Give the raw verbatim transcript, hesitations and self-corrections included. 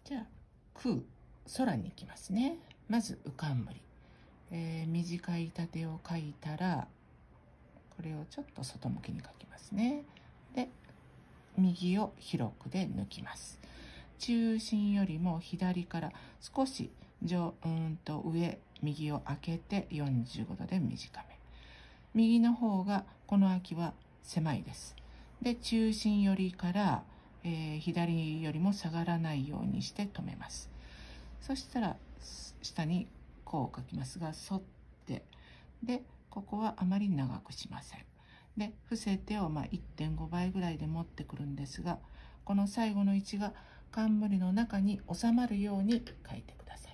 じゃあ空、空に行きますね。まず浮かんむり、えー、短い縦を書いたら、これをちょっと外向きに書きますね。で、右を広くで抜きます。中心よりも左から少し上うんと上、右を開けてよんじゅうごどで短め。右の方がこの秋は狭いです。で、中心よりから、えー、左よりも下がらないようにして止めます。そしたら下にこう書きますが、沿って、でここはあまり長くしません。で、伏せ手をまあ いってんご 倍ぐらいで持ってくるんですが、この最後の位置が冠の中に収まるように書いてください。